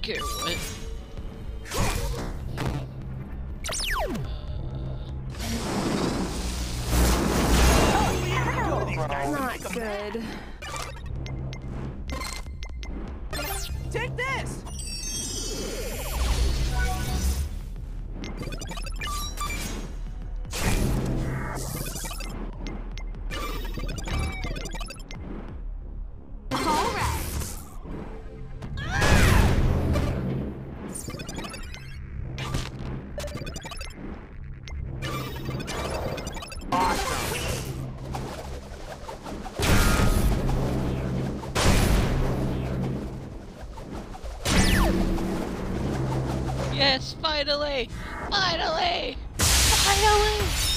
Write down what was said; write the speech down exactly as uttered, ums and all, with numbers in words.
care what. Not good. Take this! All right. Yes, finally! Finally! Finally!